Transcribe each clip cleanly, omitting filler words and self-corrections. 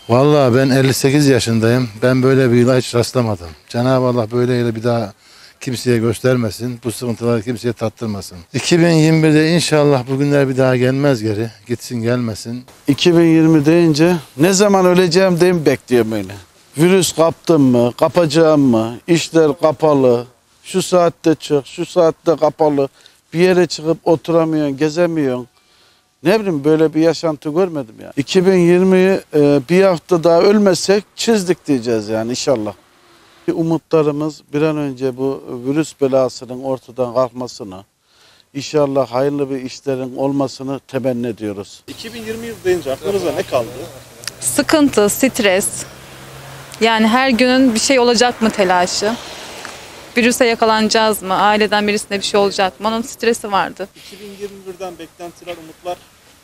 Vallahi ben 58 yaşındayım. Ben böyle bir yıla hiç rastlamadım. Cenab-ı Allah böyle yılı bir daha kimseye göstermesin. Bu sıkıntıları kimseye tattırmasın. 2021'de inşallah bugünler bir daha gelmez geri. Gitsin gelmesin. 2020 deyince ne zaman öleceğim diye mi bekliyorum öyle? Virüs kaptım mı, kapacağım mı, işler kapalı, şu saatte çık, şu saatte kapalı, bir yere çıkıp oturamıyorsun, gezemiyorsun. Ne bileyim böyle bir yaşantı görmedim ya. 2020'yi bir hafta daha ölmesek çizdik diyeceğiz yani inşallah. Umutlarımız bir an önce bu virüs belasının ortadan kalkmasını, İnşallah hayırlı bir işlerin olmasını temenni ediyoruz. 2020 yıl deyince aklınıza ne kaldı? Sıkıntı, stres. Yani her günün bir şey olacak mı telaşı. Virüse yakalanacağız mı? Aileden birisine bir şey olacak mı? Onun stresi vardı. 2021'den beklentiler, umutlar.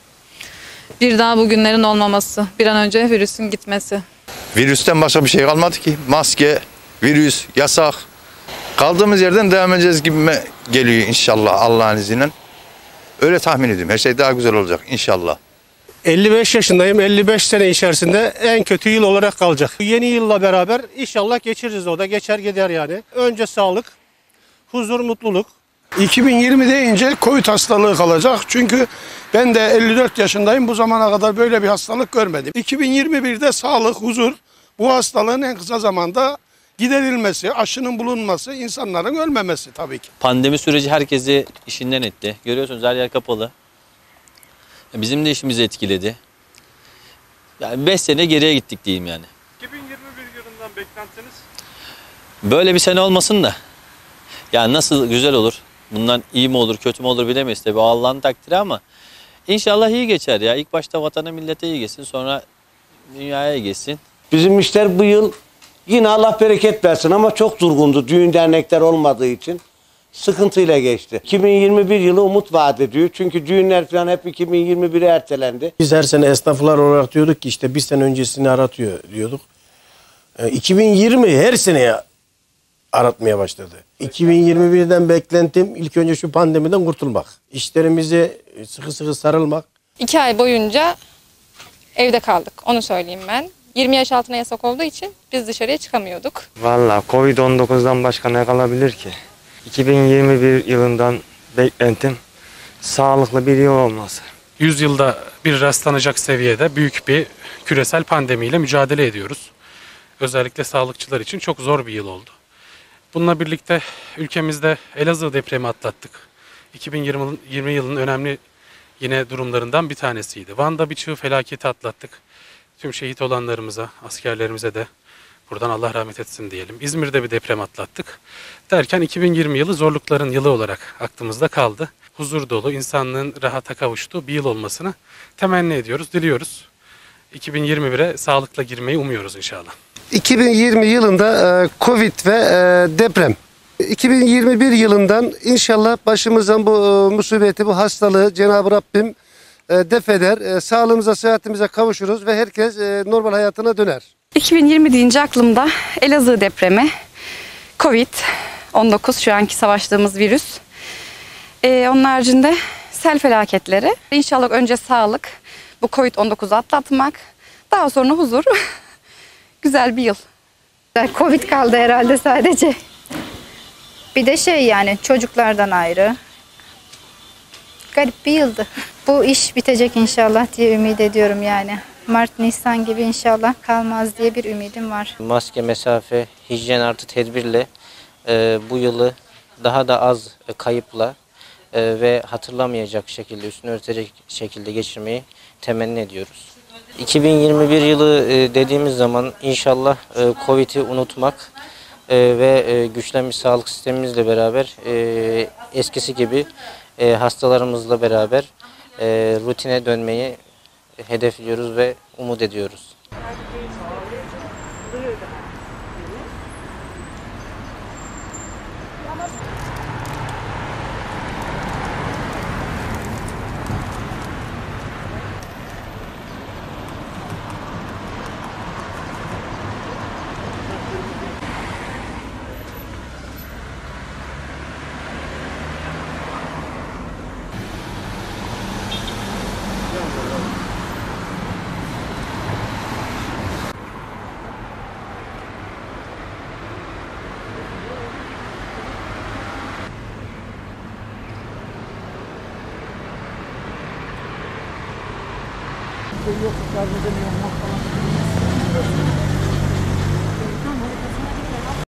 Bir daha bugünlerin olmaması. Bir an önce virüsün gitmesi. Virüsten başka bir şey kalmadı ki. Maske, virüs, yasak. Kaldığımız yerden devam edeceğiz gibime geliyor inşallah Allah'ın izniyle. Öyle tahmin ediyorum. Her şey daha güzel olacak inşallah. 55 yaşındayım. 55 sene içerisinde en kötü yıl olarak kalacak. Yeni yılla beraber inşallah geçiririz, o da geçer gider yani. Önce sağlık, huzur, mutluluk. 2020 deyince Covid hastalığı kalacak. Çünkü ben de 54 yaşındayım. Bu zamana kadar böyle bir hastalık görmedim. 2021'de sağlık, huzur, bu hastalığın en kısa zamanda giderilmesi, aşının bulunması, insanların ölmemesi tabii ki. Pandemi süreci herkesi işinden etti. Görüyorsunuz her yer kapalı. Bizim de işimizi etkiledi. Yani 5 sene geriye gittik diyeyim yani. 2021 yılından beklentiniz? Böyle bir sene olmasın da. Yani nasıl güzel olur. Bundan iyi mi olur, kötü mü olur bilemeyiz tabii. Allah'ın takdiri ama inşallah iyi geçer ya. İlk başta vatana millete iyi geçsin, sonra dünyaya iyi geçsin. Bizim işler bu yıl yine Allah bereket versin ama çok durgundu. Düğün dernekler olmadığı için sıkıntıyla geçti. 2021 yılı umut vaat ediyor. Çünkü düğünler falan hep 2021'e ertelendi. Biz her sene esnaflar olarak diyorduk ki işte bir sene öncesini aratıyor diyorduk. 2020 her seneye aratmaya başladı. 2021'den beklentim ilk önce şu pandemiden kurtulmak. İşlerimize sıkı sıkı sarılmak. 2 ay boyunca evde kaldık. Onu söyleyeyim ben. 20 yaş altına yasak olduğu için biz dışarıya çıkamıyorduk. Vallahi Covid-19'dan başka ne kalabilir ki? 2021 yılından beklentim sağlıklı bir yıl olması. 100 yılda bir rastlanacak seviyede büyük bir küresel pandemiyle mücadele ediyoruz. Özellikle sağlıkçılar için çok zor bir yıl oldu. Bununla birlikte ülkemizde Elazığ depremi atlattık. 2020 yılının önemli yine durumlarından bir tanesiydi. Van'da bir çığ felaketi atlattık. Tüm şehit olanlarımıza, askerlerimize de buradan Allah rahmet etsin diyelim. İzmir'de bir deprem atlattık. Derken 2020 yılı zorlukların yılı olarak aklımızda kaldı. Huzur dolu, insanlığın rahata kavuştuğu bir yıl olmasını temenni ediyoruz, diliyoruz. 2021'e sağlıkla girmeyi umuyoruz inşallah. 2020 yılında Covid ve deprem. 2021 yılından inşallah başımızdan bu musibeti, bu hastalığı Cenab-ı Rabbim def eder. Sağlığımıza, sıhhatimize kavuşuruz ve herkes normal hayatına döner. 2020 deyince aklımda Elazığ depremi, Covid-19 şu anki savaştığımız virüs. Onun haricinde sel felaketleri. İnşallah önce sağlık, bu Covid-19'u atlatmak, daha sonra huzur. Güzel bir yıl. Covid kaldı herhalde sadece. Bir de yani çocuklardan ayrı. Garip bir yıldı. Bu iş bitecek inşallah diye ümit ediyorum yani. Mart, Nisan gibi inşallah kalmaz diye bir ümidim var. Maske, mesafe, hijyen artı tedbirle bu yılı daha da az kayıpla ve hatırlamayacak şekilde, üstünü örtecek şekilde geçirmeyi temenni ediyoruz. 2021 yılı dediğimiz zaman inşallah Covid'i unutmak ve güçlenmiş sağlık sistemimizle beraber eskisi gibi hastalarımızla beraber rutine dönmeyi hedefliyoruz ve umut ediyoruz. şey yok, yardım edemiyorum falan.